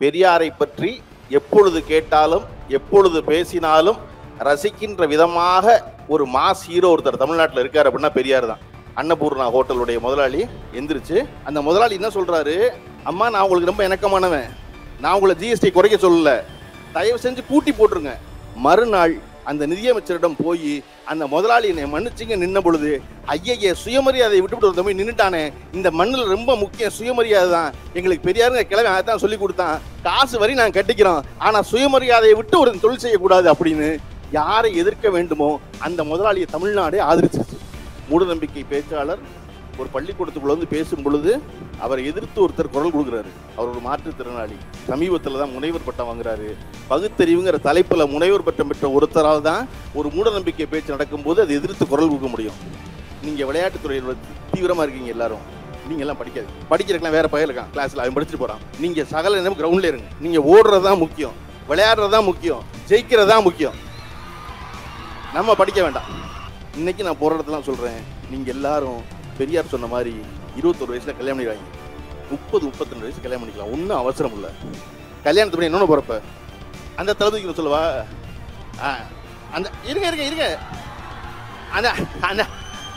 பெரியாரை பற்றி எப்பொழுது கேட்டாலும் எப்பொழுது பேசினாலும் ரசிக்கின்ற விதமாக ஒரு மாஸ் ஹீரோ ஒருத்தர் தமிழ்நாட்டில் இருக்காரு அப்படின்னா பெரியார் தான். அன்னபூர்ணா ஹோட்டலுடைய முதலாளி எந்திரிச்சு அந்த முதலாளி என்ன சொல்றாரு, அம்மா நான் உங்களுக்கு ரொம்ப இணக்கமானவன், நான் உங்களை ஜிஎஸ்டி குறைக்க சொல்லல, தயவு செஞ்சு கூட்டி போட்டுருங்க. மறுநாள் அந்த நிதியமைச்சரிடம் போய் அந்த முதலாளி என்னை மன்னிச்சிங்க நின்ன பொழுது, ஐய சுயமரியாதை விட்டுவிட்டு ஒரு தம்பி நின்றுட்டானே, இந்த மண்ணில் ரொம்ப முக்கியம் சுயமரியாதை தான், எங்களுக்கு பெரியாருங்க கிழமை அதான் சொல்லி கொடுத்தான், காசு வரி நாங்கள் கட்டிக்கிறோம், ஆனால் சுயமரியாதையை விட்டு ஒரு தொழில் செய்யக்கூடாது அப்படின்னு யாரை எதிர்க்க வேண்டுமோ அந்த முதலாளியை தமிழ்நாடே ஆதரிச்சிருச்சு. மூடநம்பிக்கை பேச்சாளர் ஒரு பள்ளிக்கூடத்துக்குள்ள வந்து பேசும் பொழுது அவரை எதிர்த்து ஒருத்தர் குரல் கொடுக்குறாரு. அவர் ஒரு மாற்றுத்திறனாளி, சமீபத்தில் தான் முனைவர் பட்டம் வாங்குறாரு. பகுத்தறிவுங்கிற தலைப்பில் முனைவர் பட்டம் பெற்ற ஒருத்தரால் தான் ஒரு மூடநம்பிக்கை பேச்சு நடக்கும்போது அதை எதிர்த்து குரல் கொடுக்க முடியும். நீங்கள் விளையாட்டுத்துறையில் தீவிரமாக இருக்கீங்க எல்லாரும், நீங்கள் எல்லாம் படிக்கிறதுக்கெல்லாம் வேற பையன் இருக்கான் கிளாஸில், அவன் படிச்சுட்டு போகிறான். நீங்கள் சகல நேரம் கிரவுண்டில் இருங்க, நீங்கள் ஓடுறது தான் முக்கியம், விளையாடுறது தான் முக்கியம், ஜெயிக்கிறது தான் முக்கியம், நம்ம படிக்க வேண்டாம். இன்னைக்கு நான் போராட்டத்தெல்லாம் சொல்கிறேன், நீங்கள் எல்லாரும் பெரியார் சொன்ன மாதிரி 21 வயசுல கல்யாணம் பண்ணிடுவாங்க, 30-32 வயசு கல்யாணம் பண்ணிக்கலாம், ஒன்றும் அவசரம் இல்லை. கல்யாணத்து பண்ணி இன்னொன்று போகிறப்ப அந்த தளபதிக்கு சொல்லவா, அந்த இருங்க அந்த அந்த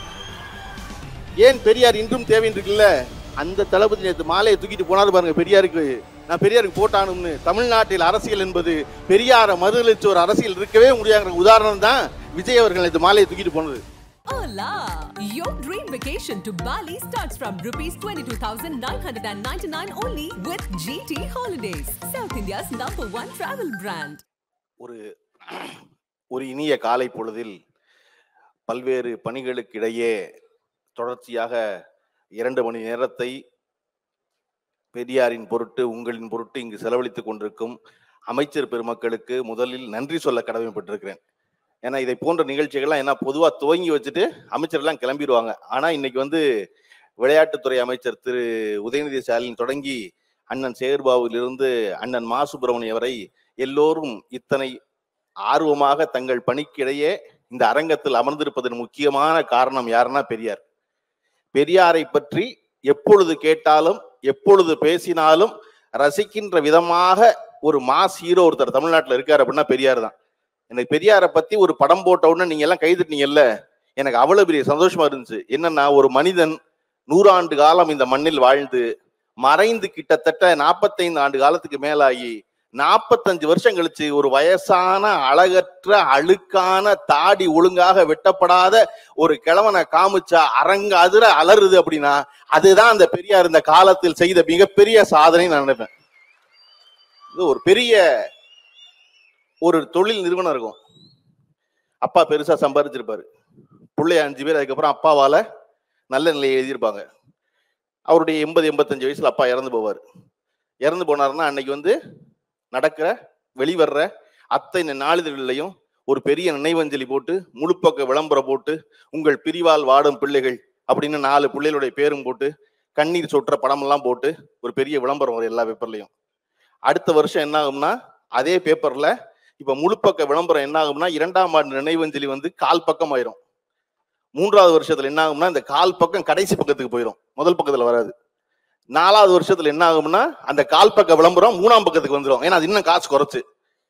ஏன் பெரியார் இன்றும் தேவைன்னு இருக்குல்ல, அந்த தளபதி நேற்று மாலையை தூக்கிட்டு போனாரு பாருங்க பெரியாருக்கு. நான் பெரியாருக்கு போட்டானும்னு. தமிழ்நாட்டில் அரசியல் என்பது பெரியார மறுதளிச்ச ஒரு அரசியல் இருக்கவே முடியாத உதாரணம் தான் விஜய் அவர்கள் நேற்று மாலையை தூக்கிட்டு போனது. Hola! Your dream vacation to Bali starts from ₹22,999 only with GT Holidays, South India's #1 travel brand. ஒரு இனிய காலை பொழுதில் பல்வேறு பணிகளுக்கிடையே தொடர்ச்சியாக 2 மணி நேரத்தை பெரியாரின் பொருட்டு உங்களின் பொருட்டு இங்கு செலவழித்துக் கொண்டிருக்கும் அமைச்சர் பெருமக்களுக்கு முதலில் நன்றி சொல்ல கடமைப்பட்டிருக்கிறேன். ஏன்னா இதை போன்ற நிகழ்ச்சிகள்லாம் என்ன பொதுவாக துவங்கி வச்சுட்டு அமைச்சர்லாம் கிளம்பிடுவாங்க. ஆனால் இன்னைக்கு வந்து விளையாட்டுத்துறை அமைச்சர் திரு உதயநிதி ஸ்டாலின் தொடங்கி அண்ணன் சேகர்பாபுவிலிருந்து அண்ணன் மா சுப்பிரமணியம் வரை எல்லோரும் இத்தனை ஆர்வமாக தங்கள் பணிக்கிடையே இந்த அரங்கத்தில் அமர்ந்திருப்பதன் முக்கியமான காரணம் யாருன்னா பெரியார். பெரியாரை பற்றி எப்பொழுது கேட்டாலும் எப்பொழுது பேசினாலும் ரசிக்கின்ற விதமாக ஒரு மாஸ் ஹீரோ ஒருத்தர் தமிழ்நாட்டில் இருக்காரு அப்படின்னா பெரியார் தான். எனக்கு பெரியாரை பத்தி ஒரு படம் போட்ட உடனே நீங்க எல்லாம் கைதட்டினீங்கல்ல, எனக்கு அவ்வளவு பெரிய சந்தோஷமா இருந்துச்சு. என்னன்னா, ஒரு மனிதன் 100 ஆண்டு காலம் இந்த மண்ணில் வாழ்ந்து மறைந்து கிட்டத்தட்ட 45 ஆண்டு காலத்துக்கு மேலாகி 45 வருஷம் கழிச்சு ஒரு வயசான அழகற்ற அழுக்கான தாடி ஒழுங்காக வெட்டப்படாத ஒரு கிழவனை காமிச்சா அரங்க அதிர அலறுது அப்படின்னா அதுதான் அந்த பெரியார் இந்த காலத்தில் செய்த மிகப்பெரிய சாதனை நான் நினைப்பேன். இது ஒரு பெரிய ஒரு தொழில் நிறுவனம் இருக்கும். அப்பா பெருசா சம்பாதிச்சிருப்பாரு, பிள்ளைய 5 பேர், அதுக்கப்புறம் அப்பாவால நல்ல நிலையை எழுதியிருப்பாங்க. அவருடைய 80-85 வயசுல அப்பா இறந்து போவார். இறந்து போனாருன்னா அன்னைக்கு வந்து நடக்கிற வெளிவர்ற அத்தனை நாளிதழ்களையும் ஒரு பெரிய நினைவஞ்சலி போட்டு முழுப்பக்க விளம்பரம் போட்டு உங்கள் பிரிவால் வாடும் பிள்ளைகள் அப்படின்னு 4 பிள்ளைகளுடைய பேரும் போட்டு கண்ணீர் சொட்டுற படமெல்லாம் போட்டு ஒரு பெரிய விளம்பரம் வரும் எல்லா பேப்பர்லையும். அடுத்த வருஷம் என்ன ஆகும்னா அதே பேப்பர்ல இப்ப முழுப்பக்க விளம்பரம் என்ன ஆகும்னா 2ஆம் ஆண்டு நினைவஞ்சலி வந்து 1/4 பக்கம் ஆயிரும். 3வது வருஷத்துல என்ன ஆகும்னா இந்த 1/4 பக்கம் கடைசி பக்கத்துக்கு போயிடும், முதல் பக்கத்துல வராது. 4வது வருஷத்துல என்ன ஆகும்னா அந்த 1/4 பக்க விளம்பரம் 3ஆம் பக்கத்துக்கு வந்துடும், ஏன்னா அது இன்னும் காசு குறைச்சு.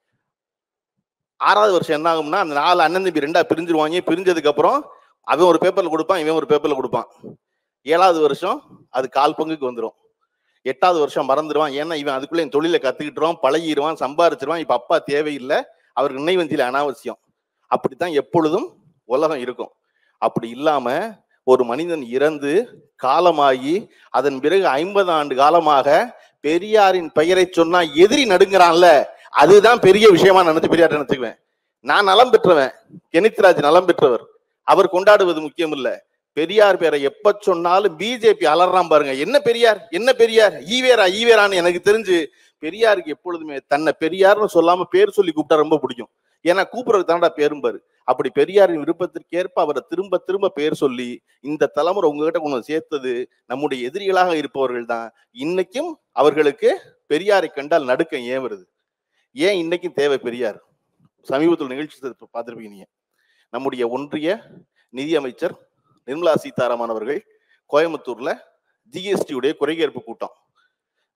6வது வருஷம் என்ன ஆகும்னா அந்த 4 அண்ணன் தம்பி 2ஆ பிரிஞ்சிருவாங்க. பிரிஞ்சதுக்கு அப்புறம் அவன் ஒரு பேப்பர்ல கொடுப்பான், இவன் ஒரு பேப்பர்ல கொடுப்பான். 7வது வருஷம் அது 1/4 பங்குக்கு வந்துடும். 8வது வருஷம் மறந்துடுவான், ஏன்னா இவன் அதுக்குள்ள என் தொழிலை கத்துக்கிட்டுருவான், பழகிடுவான், சம்பாரிச்சிருவான். இப்ப அப்பா தேவையில்லை, அவருக்கு நினைவஞ்சலி அனாவசியம். அப்படித்தான் எப்பொழுதும் உலகம் இருக்கும். அப்படி இல்லாம ஒரு மனிதன் இறந்து காலமாகி அதன் பிறகு 50 ஆண்டு காலமாக பெரியாரின் பெயரை சொன்னா எதிரி நடுங்கிறான்ல, அதுதான் பெரிய விஷயமா நினைச்சு பெரியார் நினைச்சுக்குவேன். நான் நலம் பெற்றவன், கெனித்ராஜ் நலம் பெற்றவர், அவர் கொண்டாடுவது முக்கியம் இல்ல. பெரியார் பேரை எப்ப சொன்னாலும் பிஜேபி அலறான் பாருங்க, என்ன பெரியார் என்ன பெரியார் ஈவேரான்னு. எனக்கு தெரிஞ்சு பெரியாருக்கு எப்பொழுதுமே தன்னை பெரியார்னு சொல்லாம பேர் சொல்லி கூப்பிட்டா ரொம்ப பிடிக்கும். ஏன்னா கூப்பிடுறது தானடா பேரும்பாரு. அப்படி பெரியாரின் விருப்பத்திற்கேற்ப அவரை திரும்ப திரும்ப பேர் சொல்லி இந்த தலைமுறை உங்ககிட்ட கொண்டு சேர்த்தது நம்முடைய எதிரிகளாக இருப்பவர்கள் தான். இன்னைக்கும் அவர்களுக்கு பெரியாரை கண்டால் நடுக்கம் ஏன் வருது? ஏன் இன்னைக்கும் தேவை பெரியார்? சமீபத்தில் நிகழ்ச்சி பார்த்திருப்பீங்க நீங்க. நம்முடைய ஒன்றிய நிதியமைச்சர் நிர்மலா சீதாராமன் அவர்கள் கோயம்புத்தூர்ல ஜிஎஸ்டி உடைய குறைகேற்பு கூட்டம்,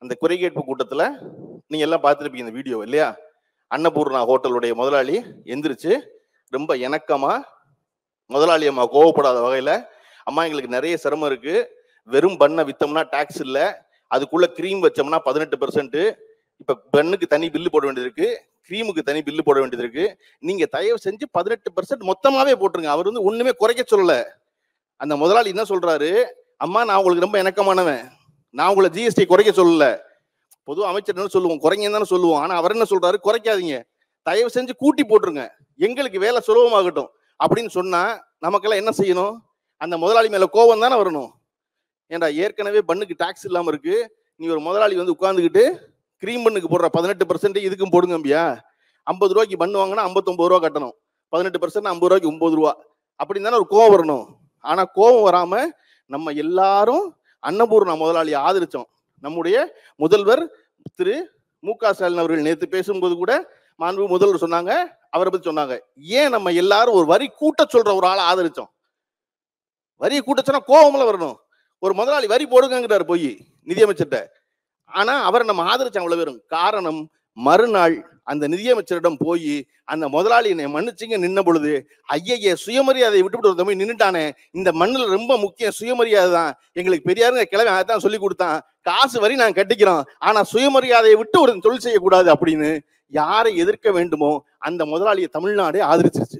அந்த குறை கேட்பு கூட்டத்துல நீங்க எல்லாம் பார்த்துருப்பீங்க இந்த வீடியோ இல்லையா? அன்னபூர்ணா ஹோட்டலுடைய முதலாளி எந்திரிச்சு ரொம்ப இணக்கமா, முதலாளி அம்மா கோவப்படாத வகையில, அம்மா எங்களுக்கு நிறைய சிரமம் இருக்கு, வெறும் பண்ணை வித்தோம்னா டாக்ஸ் இல்லை, அதுக்குள்ள கிரீம் வச்சோம்னா 18%, இப்ப பெண்ணுக்கு தனி பில்லு போட வேண்டியது இருக்கு, கிரீமுக்கு தனி பில்லு போட வேண்டியது இருக்கு, நீங்க தயவு செஞ்சு 18% மொத்தமாவே போட்டுருங்க. அவர் வந்து ஒண்ணுமே குறைக்க சொல்லல. அந்த முதலாளி என்ன சொல்றாரு, அம்மா நான் உங்களுக்கு ரொம்ப இணக்கமானவன், நான் உங்களை ஜிஎஸ்டி குறைக்க சொல்லல, பொதுவா அமைச்சர் என்ன சொல்லுவோம், குறைங்கன்னு தானே சொல்லுவோம். ஆனா அவர் என்ன சொல்றாரு, குறைக்காதீங்க, தயவு செஞ்சு கூட்டி போட்டுருங்க, எங்களுக்கு வேலை சுலபமாகட்டும் அப்படின்னு சொன்னா நமக்கெல்லாம் என்ன செய்யணும்? அந்த முதலாளி மேல கோபம் தானே வரணும். ஏன்டா ஏற்கனவே பண்ணுக்கு டாக்ஸ் இல்லாம இருக்கு, நீ ஒரு முதலாளி வந்து உட்கார்ந்துக்கிட்டு கிரீம் பண்ணுக்கு போடுற 18% இதுக்கும் போடுங்கம்பியா, 50 ரூபாய்க்கு பண்ணு வாங்கினா 59 ரூபா கட்டணும், 18% 50 ரூபாய்க்கு 9 ரூபா அப்படின்னு தானே ஒரு கோபம் வரணும். ஆனா கோபம் வராம நம்ம எல்லாரும் அன்னபூர்ணா முதலாளியை ஆதரிச்சோம். நம்முடைய முதல்வர் திரு மு.க. ஸ்டாலின் அவர்கள் நேற்று பேசும்போது கூட மாண்பு முதல்வர் சொன்னாங்க, அவரை பத்தி சொன்னாங்க, ஏன் நம்ம எல்லாரும் ஒரு வரி கூட்ட சொல்ற ஒரு ஆளை ஆதரிச்சோம்? வரியை கூட்ட சொன்னா கோபம்ல வரணும். ஒரு முதலாளி வரி போடுங்கிறாரு போய் நிதியமைச்சர்கிட்ட, ஆனா அவரை நம்ம ஆதரிச்சோம் அவ்வளவு பேரும். காரணம், மறுநாள் அந்த நிதியமைச்சரிடம் போய் அந்த முதலாளி என்னை மன்னிச்சுங்க நின்ன பொழுது, ஐய சுயமரியாதையை விட்டுவிட்டு ஒரு தம்பி நின்றுட்டானே, இந்த மண்ணுல ரொம்ப முக்கியம் சுயமரியாதை தான், எங்களுக்கு பெரியாருங்க கிளம்பி அதான் சொல்லி கொடுத்தான், காசு வரி நாங்க கட்டிக்கிறோம், ஆனா சுயமரியாதையை விட்டு ஒரு தொழில் செய்யக்கூடாது அப்படின்னு யாரை எதிர்க்க வேண்டுமோ அந்த முதலாளியை தமிழ்நாடே ஆதரிச்சிருச்சு.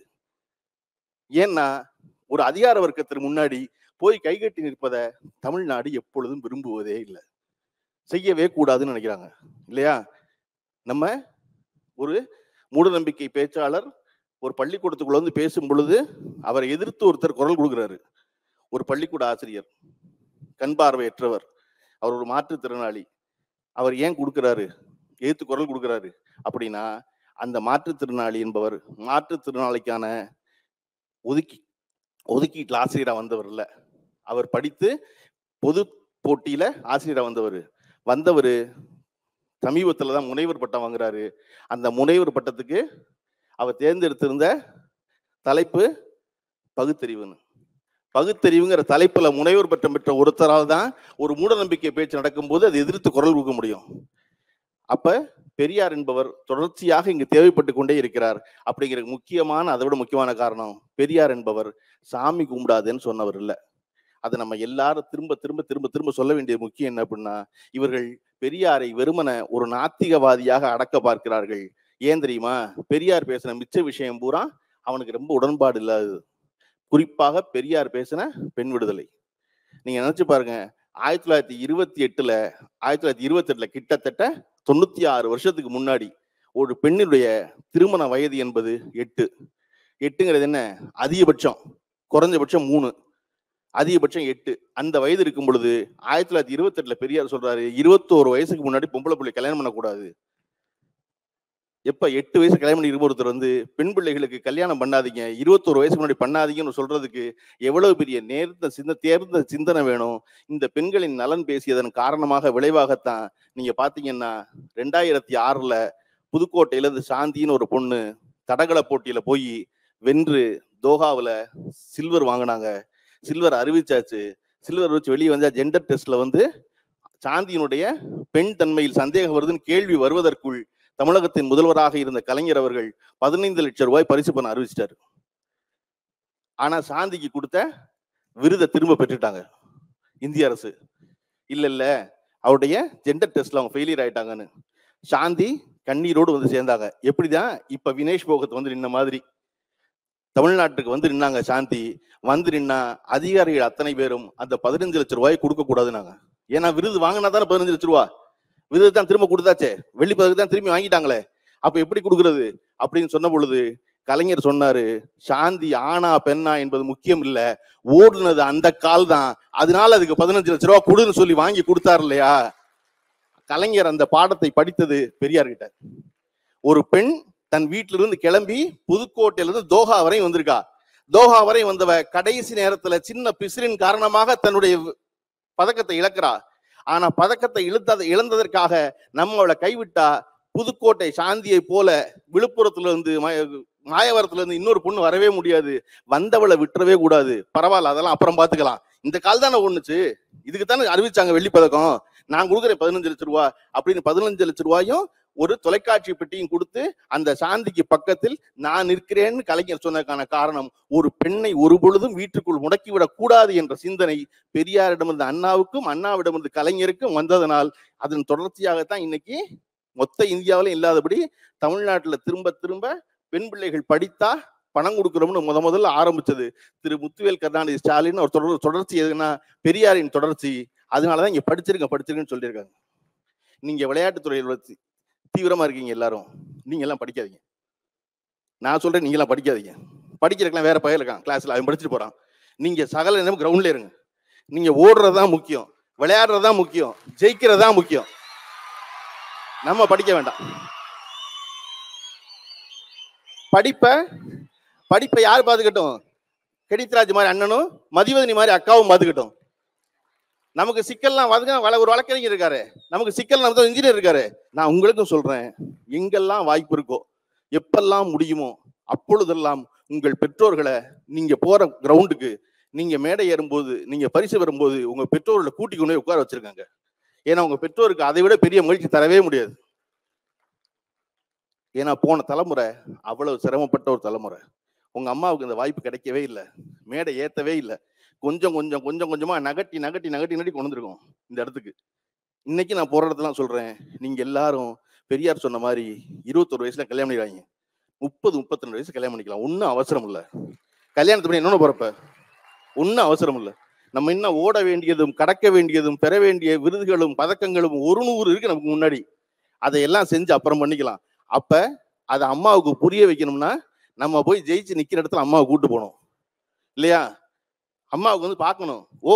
ஏன்னா ஒரு அதிகார வர்க்கத்திற்கு முன்னாடி போய் கைகட்டி நிற்பதை தமிழ்நாடு எப்பொழுதும் விரும்புவதே இல்லை, செய்யவே கூடாதுன்னு நினைக்கிறாங்க இல்லையா? நம்ம ஒரு மூடநம்பிக்கை பேச்சாளர் ஒரு பள்ளிக்கூடத்துக்குள்ள வந்து பேசும் பொழுது அவரை எதிர்த்து ஒருத்தர் குரல் கொடுக்கிறாரு. ஒரு பள்ளிக்கூட ஆசிரியர், கண் பார்வையற்றவர், அவர் ஒரு மாற்றுத்திறனாளி. அவர் ஏன் கொடுக்கிறாரு, எதிர்த்து குரல் கொடுக்கிறாரு அப்படின்னா, அந்த மாற்றுத்திறனாளி என்பவர் மாற்றுத்திறனாளிக்கான ஒதுக்கீட்டில் ஆசிரியரா வந்தவர் இல்லை, அவர் படித்து பொது போட்டியில ஆசிரியரா வந்தவர் சமீபத்தில் தான் முனைவர் பட்டம் வாங்குறாரு. அந்த முனைவர் பட்டத்துக்கு அவர் தேர்ந்தெடுத்திருந்த தலைப்பு பகுத்தறிவுன்னு. பகுத்தறிவுங்கிற தலைப்புல முனைவர் பட்டம் பெற்ற ஒருத்தரால் தான் ஒரு மூடநம்பிக்கை பேச்சு நடக்கும்போது அதை எதிர்த்து குரல் கொடுக்க முடியும். அப்ப பெரியார் என்பவர் தொடர்ச்சியாக இங்கு தேவைப்பட்டு கொண்டே இருக்கிறார். அப்படிங்கிற முக்கியமான, அதை விட முக்கியமான காரணம், பெரியார் என்பவர் சாமி கும்பிடாதுன்னு சொன்னவர் இல்லை. அதை நம்ம எல்லாரும் திரும்ப திரும்ப திரும்ப திரும்ப சொல்ல வேண்டிய முக்கியம் என்ன அப்படின்னா, இவர்கள் பெரியாரை வெறுமன ஒரு நாத்திகவாதியாக அடக்க பார்க்கிறார்கள். ஏன் தெரியுமா? பெரியார் பேசின மிச்ச விஷயம் பூரா அவனுக்கு ரொம்ப உடன்பாடு இல்லாது. குறிப்பாக பெரியார் பேசின பெண் விடுதலை. நீங்க நினைச்சு பாருங்க, 1928 கிட்டத்தட்ட 96 வருஷத்துக்கு முன்னாடி ஒரு பெண்ணுடைய திருமண வயது என்பது 8. 8ங்கிறது என்ன? அதிகபட்சம், குறைஞ்சபட்சம் 3, அதிகபட்சம் 8. அந்த வயது இருக்கும் பொழுது 1928 பெரியார் சொல்றாரு, 21 வயசுக்கு முன்னாடி பொம்பளை பிள்ளை கல்யாணம் பண்ணக்கூடாது. எப்ப 8 வயசு கல்யாணம் பண்ணி ஒருத்தர் வந்து பெண் பிள்ளைகளுக்கு கல்யாணம் பண்ணாதீங்க, 21 வயசுக்கு முன்னாடி பண்ணாதீங்கன்னு சொல்றதுக்கு எவ்வளவு பெரிய தேர்ந்த சிந்தனை வேணும். இந்த பெண்களின் நலன் பேசியதன் காரணமாக விளைவாகத்தான் நீங்க பாத்தீங்கன்னா 2006 புதுக்கோட்டையில இருந்து சாந்தின்னு ஒரு பொண்ணு தடகள போட்டியில போய் வென்று தோஹாவில் சில்வர் வாங்கினாங்க. சில்வர் அறிவிச்சாச்சு. சில்வர் வச்சு வெளியே வந்தா ஜெண்டர் டெஸ்ட்ல வந்து சாந்தியினுடைய பெண் தன்மையில் சந்தேகம் வருதுன்னு கேள்வி வருவதற்குள் தமிழகத்தின் முதல்வராக இருந்த கலைஞர் அவர்கள் 15 லட்சம் ரூபாய் பரிசு பணம் அறிவிச்சிட்டாரு. ஆனா சாந்திக்கு கொடுத்த விருதை திரும்ப பெற்றுட்டாங்க இந்திய அரசு. இல்ல அவருடைய ஜெண்டர் டெஸ்ட்ல அவங்க ஃபெயிலியர் ஆயிட்டாங்கன்னு சாந்தி கண்ணீரோடு வந்து சேர்ந்தாங்க. எப்படிதான் இப்ப வினேஷ் போகத் வந்து நின்ன மாதிரி தமிழ்நாட்டுக்கு வந்து நின்னாங்க. சாந்தி வந்து நின்னா அதிகாரிகள் அத்தனை பேரும் அந்த 15 லட்சம் ரூபாய் கொடுக்க கூடாதுன்னாங்க. ஏன்னா விருது வாங்கினா தானே 15 லட்சம் ரூபா, விருது தான் திரும்ப கொடுத்தாச்சே, வெள்ளி பதக்கு தான் திரும்பி வாங்கிட்டாங்களே, அப்ப எப்படி கொடுக்கறது அப்படின்னு சொன்ன பொழுது கலைஞர் சொன்னாரு, சாந்தி ஆனா பெண்ணா என்பது முக்கியம் இல்ல, ஓடுனது அந்த கால் தான், அதனால அதுக்கு 15 லட்சம் ரூபாய் கொடுன்னு சொல்லி வாங்கி கொடுத்தாரு இல்லையா. கலைஞர் அந்த பாடத்தை படித்தது பெரியார் கிட்ட. ஒரு பெண் தன் வீட்டிலிருந்து கிளம்பி புதுக்கோட்டையிலிருந்து தோஹா வரை வந்திருக்கா. தோஹா வரை வந்தவ கடைசி நேரத்துல சின்ன பிசிறின் காரணமாக தன்னுடைய பதக்கத்தை இழக்கிறா. ஆனா பதக்கத்தை இழந்ததற்காக நம்ம அவளை கைவிட்டா புதுக்கோட்டை சாந்தியை போல விழுப்புரத்துல இருந்து மாயவரத்துல இருந்து இன்னொரு பொண்ணு வரவே முடியாது. வந்தவளை விட்டுறவே கூடாது. பரவாயில்ல, அதெல்லாம் அப்புறம் பாத்துக்கலாம். இந்த கால் தானே ஒண்ணுச்சு, இதுக்கு தானே அறிவிச்சாங்க வெள்ளி பதக்கம், நான் கொடுக்குறேன் 15 லட்சம் ரூபாய் அப்படின்னு 15 லட்சம் ரூபாயும் ஒரு தொலைக்காட்சி பெட்டியும் கொடுத்து அந்த சாந்திக்கு பக்கத்தில் நான் நிற்கிறேன்னு கலைஞர் சொன்னதுக்கான காரணம், ஒரு பெண்ணை ஒரு பொழுதும் வீட்டுக்குள் முடக்கிவிடக் கூடாது என்ற சிந்தனை பெரியாரிடமிருந்து அண்ணாவுக்கும், அண்ணாவிடமிருந்து கலைஞருக்கும் வந்ததனால் அதன் தொடர்ச்சியாகத்தான் இன்னைக்கு மொத்த இந்தியாவிலும் இல்லாதபடி தமிழ்நாட்டில் திரும்ப திரும்ப பெண் பிள்ளைகள் படித்தா பணம் கொடுக்குறோம்னு முதல்ல ஆரம்பிச்சது திரு முத்துவேல் கருணாநிதி ஸ்டாலின். ஒரு தொடர்ச்சி எதுனா பெரியாரின் தொடர்ச்சி. அதனாலதான் இங்க படிச்சிருக்குன்னு சொல்லியிருக்காங்க. நீங்க விளையாட்டுத்துறையில் தீவிரமா இருக்கீங்க எல்லாரும், நீங்க எல்லாம் படிக்காதீங்க. நான் சொல்றேன், நீங்க எல்லாம் படிக்காதீங்க. படிக்கிறதுக்கெல்லாம் வேற பையன் இருக்கான் கிளாஸ்ல, அவன் படிச்சுட்டு போறான். நீங்க சகல நேரம் கிரவுண்ட்ல இருங்க. நீங்க ஓடுறதுதான் முக்கியம், விளையாடுறதுதான் முக்கியம், ஜெயிக்கிறதுதான் முக்கியம். நம்ம படிக்க வேண்டாம். படிப்பை யார் பாத்துக்கட்டும்? கெடித்ராஜ் மாதிரி அண்ணனும் மதிவதனி மாதிரி அக்காவும் பாத்துக்கட்டும். நமக்கு சிக்கல்லாம் ஒரு வழக்கறிஞர் இருக்காரு, நமக்கு சிக்கல் நம்ம இன்ஜினியர் இருக்காரு. நான் உங்களுக்கும் சொல்றேன், எங்கெல்லாம் வாய்ப்பு இருக்கோ, எப்பெல்லாம் முடியுமோ அப்பொழுதெல்லாம் உங்கள் பெற்றோர்களை நீங்க போற கிரவுண்டுக்கு, நீங்க மேடை ஏறும்போது, நீங்க பரிசு வரும்போது உங்க பெற்றோர்களை கூட்டி கொண்டு போய் உட்கார வச்சிருக்காங்க. ஏன்னா உங்க பெற்றோருக்கு அதை விட பெரிய மகிழ்ச்சி தரவே முடியாது. ஏன்னா போன தலைமுறை அவ்வளவு சிரமப்பட்ட ஒரு தலைமுறை. உங்க அம்மாவுக்கு இந்த வாய்ப்பு கிடைக்கவே இல்லை, மேடை ஏத்தவே இல்லை. கொஞ்சம் கொஞ்சமா நகட்டி கொண்டு வந்திருக்கோம் இந்த இடத்துக்கு. இன்னைக்கு நான் போற இடத்துல சொல்றேன், நீங்க எல்லாரும் பெரியார் சொன்ன மாதிரி 21 வயசுல கல்யாணம் பண்ணிக்கிறாங்க, 30-32 வயசு கல்யாணம் பண்ணிக்கலாம். ஒன்னும் அவசரம் இல்லை. கல்யாணத்து பண்ணி என்னன்னு போறப்ப ஒன்னும் அவசரம் இல்லை. நம்ம இன்னும் ஓட வேண்டியதும், கடக்க வேண்டியதும், பெற வேண்டிய விருதுகளும் பதக்கங்களும் 100 இருக்கு நமக்கு முன்னாடி. அதையெல்லாம் செஞ்சு அப்புறம் பண்ணிக்கலாம். அப்ப அதை அம்மாவுக்கு புரிய வைக்கணும்னா நம்ம போய் ஜெயிச்சு நிக்கிற இடத்துல அம்மாவை கூட்டு போகணும் இல்லையா? அம்மாவுக்கு பார்க்கணும், ஓ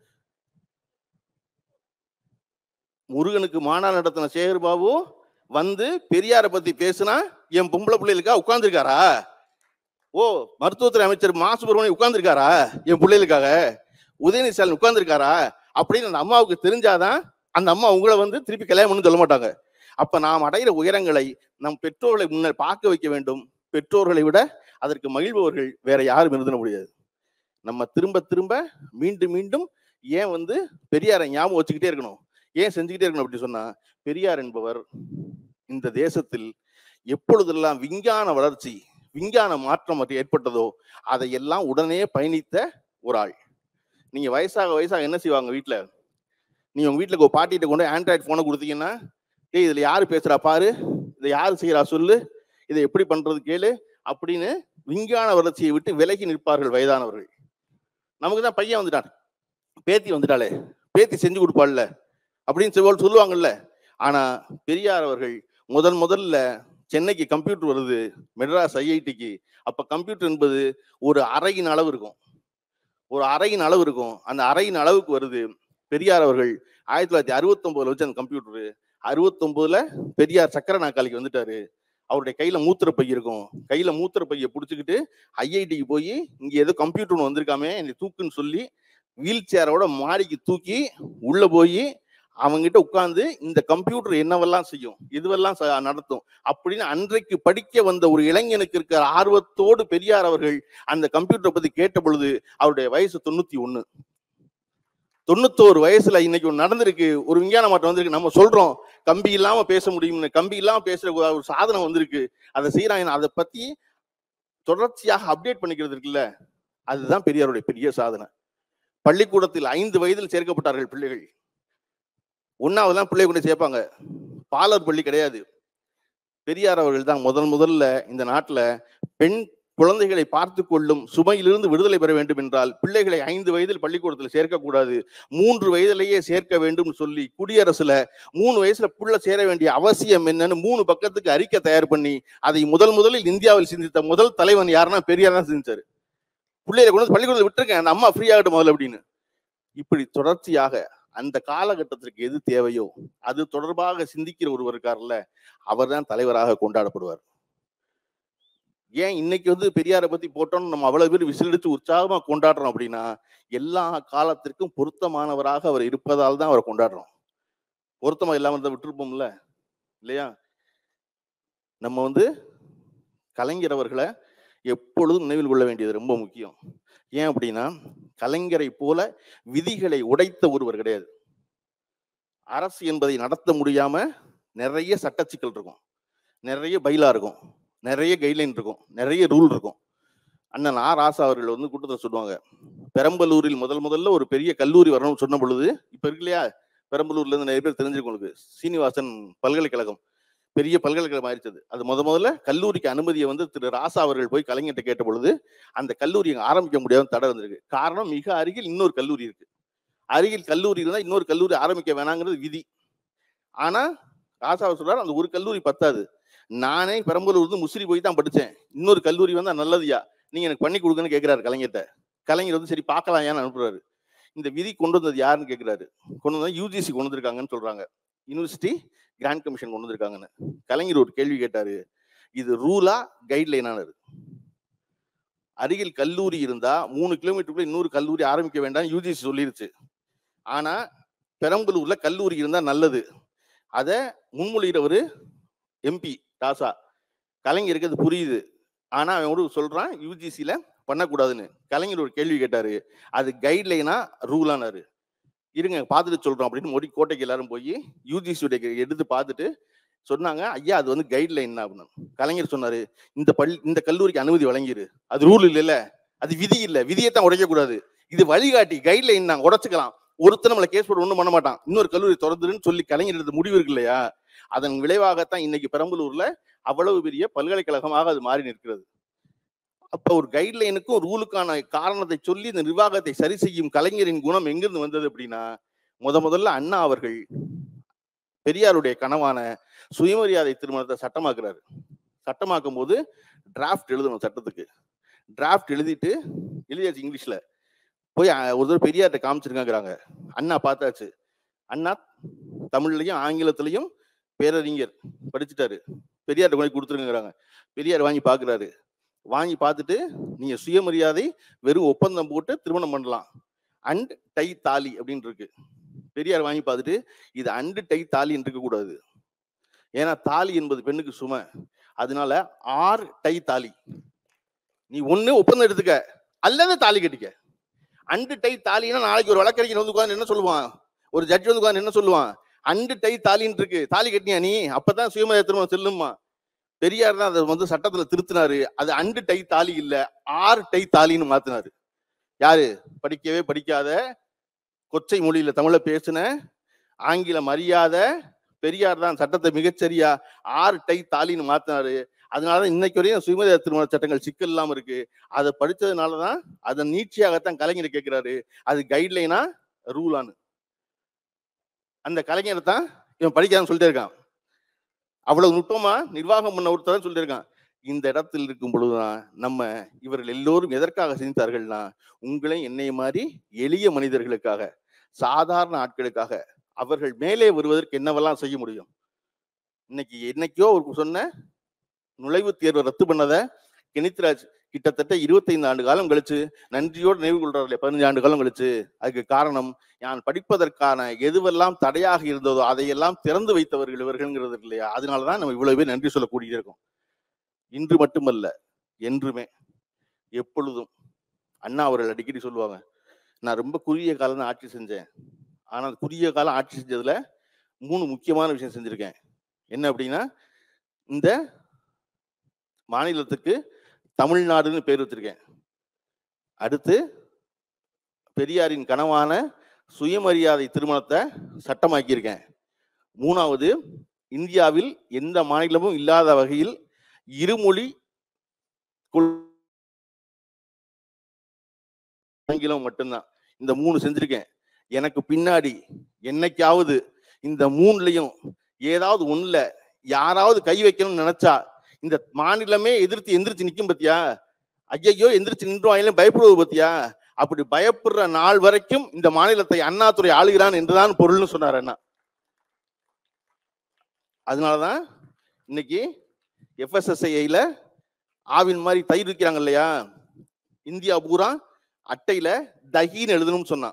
முருகனுக்கு மாநாடு நடத்தின சேகர் பாபு பெரியாரை பத்தி பேசுனா என் பொம்பளை பிள்ளைகளுக்காக உட்கார்ந்துருக்காரா? ஓ மருத்துவத்துறை அமைச்சர் மா சுப்பிரமணியன் உட்கார்ந்துருக்காரா என் பிள்ளைகளுக்காக? உதயநிதி ஸ்டாலின் உட்கார்ந்துருக்காரா? அப்படின்னு அந்த அம்மாவுக்கு தெரிஞ்சாதான் அந்த அம்மா உங்களை திருப்பி கல்யாணம் பண்ணு சொல்ல மாட்டாங்க. அப்ப நாம் அடைகிற உயரங்களை நம் பெற்றோர்களை முன்னர் பார்க்க வைக்க வேண்டும். பெற்றோர்களை விட அதற்கு மகிழ்பவர்கள் வேற யாரும் இருந்துட முடியாது. நம்ம திரும்ப மீண்டும் ஏன் பெரியாரை ஞாபகம் வச்சுக்கிட்டே இருக்கணும், ஏன் செஞ்சுக்கிட்டே இருக்கணும் அப்படி சொன்னா, பெரியார் என்பவர் இந்த தேசத்தில் எப்பொழுதெல்லாம் விஞ்ஞான வளர்ச்சி, விஞ்ஞான மாற்றம் ஏற்பட்டதோ அதையெல்லாம் உடனே பயணித்த ஒரு ஆள். நீங்க வயசாக என்ன செய்வாங்க வீட்டுல? நீங்க உங்க வீட்டுல ஒரு பாட்டிகிட்ட கொண்டு ஆண்ட்ராய்டு போனை கொடுத்தீங்கன்னா, ஏய் இதுல யாரு பேசுறா பாரு, இதை யாரு செய்யறா சொல்லு, இதை எப்படி பண்றது கேளு அப்படின்னு விஞ்ஞான வளர்ச்சியை விட்டு விலகி நிற்பார்கள் வயதானவர்கள். நமக்கு தான் பையன் வந்துட்டான், பேத்தி வந்துட்டாளே, பேத்தி செஞ்சு கொடுப்பாள்ல அப்படின்னு சொல்லுவாங்கல்ல. ஆனா பெரியார் அவர்கள் முதல்ல சென்னைக்கு கம்ப்யூட்டர் வருது, மெட்ராஸ் ஐஐடிக்கு. அப்ப கம்ப்யூட்டர் என்பது ஒரு அறையின் அளவு இருக்கும், அந்த அறையின் அளவுக்கு வருது. பெரியார் அவர்கள் 1969 வச்சு அந்த கம்ப்யூட்டரு, 69ல பெரியார் சக்கர நாற்காலிக்கு வந்துட்டாரு. அவருடைய கையில மூத்திரப்பை இருக்கும், கையில மூத்திரப்பையை பிடிச்சிக்கிட்டு ஐஐடிக்கு போய் இங்க ஏதோ கம்ப்யூட்டர் ஒன்று வந்திருக்காமே என்னை தூக்குன்னு சொல்லி வீல் சேரோட மாடிக்கு தூக்கி உள்ள போய் அவங்கிட்ட உட்கார்ந்து இந்த கம்ப்யூட்டர் என்னவெல்லாம் செய்யும், இதுவெல்லாம் நடத்தும் அப்படின்னு அன்றைக்கு படிக்க வந்த ஒரு இளைஞனுக்கு இருக்கிற ஆர்வத்தோடு பெரியார் அவர்கள் அந்த கம்ப்யூட்டரை பத்தி கேட்ட பொழுது அவருடைய வயசு 91. 91 வயசுல இன்னைக்கு ஒன்று நடந்திருக்கு, ஒரு விஞ்ஞான மாற்றம் வந்திருக்கு. நம்ம சொல்றோம் கம்பி இல்லாம பேச முடியும்னு, கம்பி இல்லாம பேசுற ஒரு சாதனம் வந்திருக்கு, அதை செய்யறாங்க. அதை பத்தி தொடர்ச்சியாக அப்டேட் பண்ணிக்கிறது இருக்குல்ல, அதுதான் பெரியாருடைய பெரிய சாதனை. பள்ளிக்கூடத்தில் 5 வயதில் சேர்க்கப்பட்டார்கள் பிள்ளைகள். 1ஆவதுலாம் பிள்ளை கொண்டு சேர்ப்பாங்க, பாலர் பள்ளி கிடையாது. பெரியார் அவர்கள் தான் முதல்ல இந்த நாட்டுல பெண் குழந்தைகளை பார்த்து கொள்ளும் சுமையிலிருந்து விடுதலை பெற வேண்டும் என்றால் பிள்ளைகளை 5 வயதில் பள்ளிக்கூடத்தில் சேர்க்கக்கூடாது, 3 வயதிலேயே சேர்க்க வேண்டும் சொல்லி குடியரசுல 3 வயசுல புள்ள சேர வேண்டிய அவசியம் என்னன்னு 3 பக்கத்துக்கு அறிக்கை தயார் பண்ணி அதை முதலில் இந்தியாவில் சிந்தித்த முதல் தலைவன் யாருன்னா பெரியார் தான் சிந்திச்சாரு. பிள்ளைகளை கொண்டு பள்ளிக்கூடத்தில் விட்டுருக்கேன், அந்த அம்மா ஃப்ரீ ஆகட்டும் முதல்ல அப்படின்னு. இப்படி தொடர்ச்சியாக அந்த காலகட்டத்திற்கு எது தேவையோ அது தொடர்பாக சிந்திக்கிற ஒருவர் இருக்கார்ல, அவர் தான் தலைவராக கொண்டாடப்படுவார். ஏன் இன்னைக்கு பெரியாரை பத்தி போட்டோம்னு நம்ம அவ்வளவு பேர் விசிலடிச்சு உற்சாகமா கொண்டாடுறோம் அப்படின்னா, எல்லா காலத்திற்கும் பொருத்தமானவராக அவர் இருப்பதால் தான் அவரை கொண்டாடுறோம். பொருத்தமா இல்லாம இருந்தா விட்டுருப்போம்ல இல்லையா? நம்ம கலைஞர் அவர்களை எப்பொழுதும் நினைவில் கொள்ள வேண்டியது ரொம்ப முக்கியம். ஏன் அப்படின்னா, கலைஞரை போல விதிகளை உடைத்த ஒருவர் கிடையாது. அரசு என்பதை நடத்த முடியாம நிறைய சட்ட சிக்கல் இருக்கும், நிறைய பைலா இருக்கும், நிறைய கைட்லைன் இருக்கும், நிறைய ரூல் இருக்கும். அண்ணன் ஆ ராசா அவர்கள் வந்து கூட்டத்தில் சொல்லுவாங்க, பெரம்பலூரில் முதல்ல ஒரு பெரிய கல்லூரி வரணும்னு சொன்ன பொழுது, இப்ப இருக்கு இல்லையா பெரம்பலூர்ல இருந்து நிறைய பேர் தெரிஞ்சிருக்கும் உங்களுக்கு, சீனிவாசன் பல்கலைக்கழகம் பெரிய பல்கலைக்கழகம் ஆயிடுச்சது. அது முதல்ல கல்லூரிக்கு அனுமதியை வந்து திரு ராசா அவர்கள் போய் கலைஞர்கிட்ட கேட்ட பொழுது அந்த கல்லூரி ஆரம்பிக்க முடியாத தடை வந்திருக்கு. காரணம், மிக அருகில் இன்னொரு கல்லூரி இருக்கு. அருகில் கல்லூரி இருந்தா இன்னொரு கல்லூரி ஆரம்பிக்க வேணாங்கிறது விதி. ஆனா ராசா சொல்றாரு, அந்த ஒரு கல்லூரி பத்தாது, நானே பெரம்பலூர் வந்து முசிறி போய் தான் படித்தேன், இன்னொரு கல்லூரி வந்தா நல்லதுயா, நீங்க எனக்கு பண்ணி கொடுங்கன்னு கேட்கிறாரு கலைஞர்கிட்ட. கலைஞர் வந்து சரி பார்க்கலாம் ஏன்னு அனுப்புறாரு. இந்த விதி கொண்டு வந்தது யாருன்னு கேட்கிறாரு. கொண்டு வந்தா யூஜிசி கொண்டு வந்திருக்காங்கன்னு சொல்றாங்க, யூனிவர்சிட்டி கிராண்ட் கமிஷன் கொண்டு வந்திருக்காங்கன்னு. கலைஞர் ஒரு கேள்வி கேட்டாரு, இது ரூலா கைட்லைனானது? அருகில் கல்லூரி இருந்தா 3 கிலோமீட்டருக்குள்ள இன்னொரு கல்லூரி ஆரம்பிக்க வேண்டாம் யூஜிசி சொல்லிருச்சு. ஆனா பெரம்பலூர்ல கல்லூரி இருந்தா நல்லது, அதை முன்மொழிகிறவரு எம்பி ராசா. கலைஞருக்கு அது புரியுது, ஆனா அவன் சொல்றான் யூஜிசில பண்ணக்கூடாதுன்னு. கலைஞர் ஒரு கேள்வி கேட்டாரு, அது கைட்லைனா ரூலானாரு. இருங்க பார்த்துட்டு சொல்றோம் அப்படின்னு மோடி கோட்டைக்கு எல்லாரும் போய் யூஜிசியுடைய எடுத்து பார்த்துட்டு சொன்னாங்க, ஐயா அது வந்து கைட்லைன் தான் அப்படின்னு. கலைஞர் சொன்னாரு, இந்த கல்லூரிக்கு அனுமதி வழங்கிரு, அது ரூல் இல்ல, அது விதி இல்ல, விதியைத்தான் உடைக்க கூடாது, இது வழிகாட்டி கைட்லைன் தான், உடைச்சுக்கலாம், ஒருத்தர் நம்மளை கேஸ் போட்டு ஒண்ணும் பண்ண மாட்டான், இன்னொரு கல்லூரி திறந்துருன்னு சொல்லி கலைஞர் எடுத்த முடிவு இருக்கு இல்லையா, அதன் விளைவாகத்தான் இன்னைக்கு பெரம்பலூர்ல அவ்வளவு பெரிய பல்கலைக்கழகமாக அது மாறி நிற்கிறது. அப்ப ஒரு கைட்லைனுக்கும் ரூலுக்கான காரணத்தை சொல்லி இந்த நிர்வாகத்தை சரி செய்யும் கலைஞரின் குணம் எங்கிருந்து வந்தது அப்படின்னா, முதல்ல அண்ணா அவர்கள் பெரியாருடைய கனவான சுயமரியாதை திருமணத்தை சட்டமாக்குறாரு. சட்டமாக்கும் போது டிராஃப்ட் எழுதணும், சட்டத்துக்கு டிராஃப்ட் எழுதியாச்சு இங்கிலீஷ்ல. போய் ஒரு தடவை பெரியார்கிட்ட காமிச்சிருக்காங்கிறாங்க. அண்ணா பார்த்தாச்சு, அண்ணா தமிழ்லையும் ஆங்கிலத்திலையும் பேரறிஞர் படிச்சுட்டாரு, பெரியார்கிட்ட போய் கொடுத்துருங்கிறாங்க. பெரியார் வாங்கி பார்க்குறாரு. வாங்கி பார்த்துட்டு, நீங்க சுயமரியாதை வெறும் ஒப்பந்தம் போட்டு திருமணம் பண்ணலாம், அண்ட் டை தாலி அப்படின்னு இருக்கு. பெரியார் வாங்கி பார்த்துட்டு, இது அண்டு டை தாலின்னு இருக்கக்கூடாது, ஏன்னா தாலி என்பது பெண்ணுக்கு சுமை, அதனால ஆர் டை தாலி, நீ ஒண்ணு ஒப்பந்தம் எடுத்துக்க அல்லது தாலி கட்டிக்க. அண்டு டை தாலின்னா நாளைக்கு ஒரு வழக்கறிஞர் வந்து உட்கார்ந்து என்ன சொல்லுவான், ஒரு ஜட்ஜ் வந்து உட்கார்ந்து என்ன சொல்லுவான், அண்டு டை தாலின்னு இருக்கு, தாலி கட்டினியா நீ, அப்பதான் சுயமரியாதை திருமணம் செல்லுமா. பெரியார் தான் அதை வந்து சட்டத்துல திருத்தினாரு, அது அண்டு டை தாலி இல்ல ஆர் டை தாலின்னு மாத்தினாரு. யாரு? படிக்கவே படிக்காத, கொச்சை மொழியில தமிழ பேசின, ஆங்கிலம் அறியாத பெரியார் தான் சட்டத்தை மிகச்சரியா ஆர் டை தாலின்னு மாத்தினாரு. அதனாலதான் இன்னைக்கு வரையும் சுயமரியாதை திருமண சட்டங்கள் சிக்கல் இல்லாம இருக்கு. அதை படிச்சதுனாலதான் அதன் நீட்சியாகத்தான் கலைஞர் கேட்கிறாரு, அது கைட்லைனா ரூலான்னு. அந்த கலைஞர் தான் இவன் படிக்காதுன்னு சொல்லிட்டே இருக்கான். அவ்வளவு நுட்பமா நிர்வாகம் பண்ண ஒருத்தர் சொல்லிட்டு இருக்கான். இந்த இடத்தில் இருக்கும் பொழுதுதான் நம்ம இவர்கள் எல்லோரும் எதற்காக சிந்தித்தார்கள்னா, உங்களை என்னைய மாதிரி எளிய மனிதர்களுக்காக, சாதாரண ஆட்களுக்காக, அவர்கள் மேலே வருவதற்கு என்னவெல்லாம் செய்ய முடியும். இன்னைக்கு என்னைக்கோ ஒரு சொன்ன நுழைவுத் தேர்வை ரத்து பண்ணத கெனித்ராஜ் கிட்டத்தட்ட 25 ஆண்டு காலம் கழிச்சு நன்றியோடு நினைவு கொள்றாரு, 15 ஆண்டு காலம் கழிச்சு. அதுக்கு காரணம், நான் படிப்பதற்கான எதுவெல்லாம் தடையாக இருந்ததோ அதையெல்லாம் திறந்து வைத்தவர்கள் இவர்கள்ங்கிறது இல்லையா. அதனாலதான் நம்ம இவ்வளவு பேர் நன்றி சொல்லக்கூடிய இருக்கோம். இன்று மட்டுமல்ல, என்றுமே, எப்பொழுதும். அண்ணா அவர்கள் அடிக்கடி சொல்லுவாங்க, நான் ரொம்ப குறுகிய காலம் தான் ஆட்சி செஞ்சேன், ஆனால் குறுகிய காலம் ஆட்சி செஞ்சதுல 3 முக்கியமான விஷயம் செஞ்சிருக்கேன். என்ன அப்படின்னா, இந்த மாநிலத்துக்கு தமிழ்நாடுன்னு பேர் வச்சிருக்கேன். அடுத்து பெரியாரின் கனவான சுயமரியாதை திருமணத்தை சட்டமாக்கியிருக்கேன். 3வது, இந்தியாவில் எந்த மாநிலமும் இல்லாத வகையில் இருமொழி ஆங்கிலம் மட்டும்தான். இந்த 3 செஞ்சிருக்கேன். எனக்கு பின்னாடி என்னைக்காவது இந்த 3லயும் ஏதாவது ஒண்ணுல யாராவது கை வைக்கணும்னு நினைச்சா இந்த மாநிலமே எந்திரிச்சு நிக்கும் பத்தியா, ஐயையோ எந்திரிச்சு நின்றுவாங்க பயப்படுவது பத்தியா, அப்படி பயப்படுற நாள் வரைக்கும் இந்த மாநிலத்தை அண்ணாதுரை ஆளுகிறான் என்றுதான் பொருள்னு சொன்னார் அண்ணா. அதனாலதான் இன்னைக்கு FSSAIல ஆவின் மாதிரி தயிர் விற்கிறாங்க இல்லையா, இந்தியா பூரா அட்டையில தகின்னு எழுதணும்னு சொன்னான்.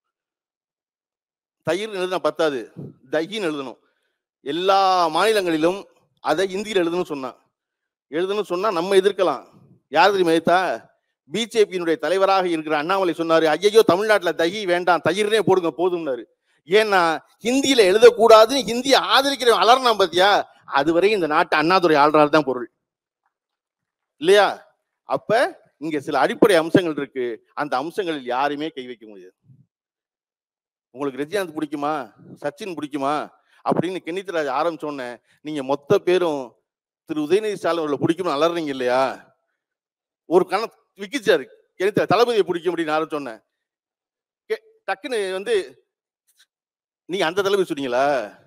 தயிர் எழுதுனா பத்தாது, தகின்னு எழுதணும். எல்லா மாநிலங்களிலும் அதை இந்தியில் எழுதணும்னு சொன்னா நம்ம எதிர்க்கலாம். யார் தெரியுமா எதிர்த்தா? பிஜேபியினுடைய தலைவராக இருக்கிற அண்ணாமலை சொன்னாரு, ஐயோ தமிழ்நாட்டில் தகி வேண்டாம், தயிர்னே போடுங்க போதும்னாரு. ஏன்னா ஹிந்தியில எழுதக்கூடாதுன்னு ஹிந்தியை ஆதரிக்கிற அலர்னா பாத்தியா, அதுவரை இந்த நாட்டை அண்ணாதுரை ஆள்றாரு தான் பொருள் இல்லையா? அப்ப இங்க சில அடிப்படை அம்சங்கள் இருக்கு, அந்த அம்சங்களில் யாருமே கை வைக்க முடியாது. உங்களுக்கு ரஜினிகாந்த் பிடிக்குமா, சச்சின் பிடிக்குமா அப்படின்னு கென்னித்ராஜ் ஆரம்பிச்சோன்ன நீங்க மொத்த பேரும் திரு உதயநிதி ஸ்டாலின் அவர்களை பிடிக்கணும் அலறீங்க இல்லையா? ஒரு கண விக்கிச்சாரு கென்னித்ராஜ் தளபதியை பிடிக்கும் அப்படின்னு ஆரம்பிச்சோன்ன டக்குன்னு வந்து நீங்க அந்த தளபதி சொன்னீங்களா,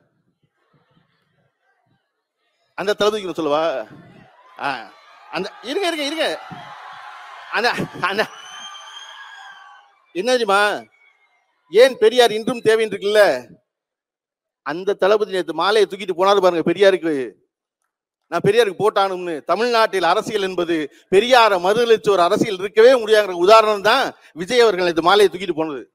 அந்த தளபதிக்கு சொல்லவா? அந்த இருங்க இருங்க இருங்க அந்த அந்த என்ன தெரியுமா, ஏன் பெரியார் இன்றும் தேவைன்னு இருக்குல்ல, அந்த தளபதி நேற்று மாலையை தூக்கிட்டு போனாரு பாருங்க பெரியாருக்கு. நான் பெரியாருக்கு போட்டானும்னு. தமிழ்நாட்டில் அரசியல் என்பது பெரியார மறுதளிச்ச ஒரு அரசியல் இருக்கவே முடியாத உதாரணம் தான் விஜய் அவர்கள் நேற்று மாலையை தூக்கிட்டு போனது.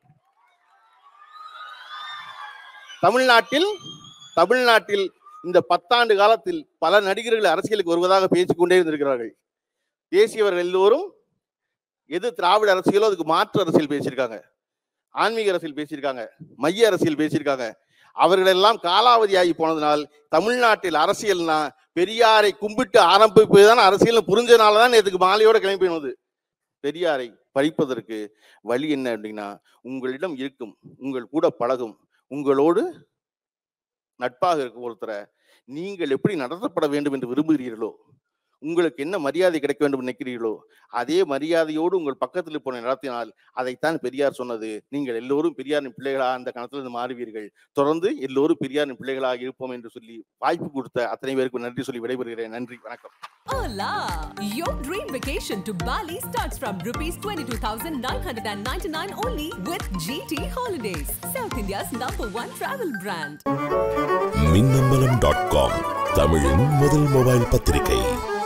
தமிழ்நாட்டில் இந்த 10 ஆண்டு காலத்தில் பல நடிகர்கள் அரசியலுக்கு வருவதாக பேசிக்கொண்டே இருந்திருக்கிறார்கள். பேசியவர்கள் எல்லோரும் எது திராவிட அரசியலோ அதுக்கு மாற்று அரசியல் பேசியிருக்காங்க, ஆன்மீக அரசியல் பேசியிருக்காங்க, மைய அரசியல் பேசியிருக்காங்க. அவர்களெல்லாம் காலாவதி ஆகி போனதுனால் தமிழ்நாட்டில் அரசியல்னா பெரியாரை கும்பிட்டு ஆரம்பிப்பதுதான் அரசியல் புரிஞ்சதுனாலதான் நேற்றுக்கு மாலையோட கிளம்பி போனது. பெரியாரை படிப்பதற்கு வழி என்ன அப்படின்னா, உங்களிடம் இருக்கும், உங்கள் கூட பழகும், உங்களோடு நட்பாக இருக்கும் ஒருத்தரை நீங்கள் எப்படி நடத்தப்பட வேண்டும் என்று விரும்புகிறீர்களோ, உங்களுக்கு என்ன மரியாதை கிடைக்க வேண்டும் நினைக்கிறீர்களோ அதே மரியாதையோடு உங்கள் பக்கத்தில் இருப்பவனை நடத்தினால் அதைத்தான் பெரியார் சொன்னது. நீங்கள் எல்லோரும் பெரியாரின் பிள்ளைகளாக அந்த கணத்திலிருந்து மாறுவீர்கள், தொடர்ந்து எல்லோரும் பெரியாரின் பிள்ளைகளாக இருப்போம் என்று சொல்லி வாய்ப்பு கொடுத்த அத்தனை பேருக்கு நன்றி சொல்லி விடைபெறுகிறேன். நன்றி, வணக்கம். Hola! Your dream vacation to Bali starts from ₹22,999 only with GT Holidays, South India's #1 travel brand. மின்னம்பலம்.com, தமிழின் முதல் மொபைல் பத்திரிகை.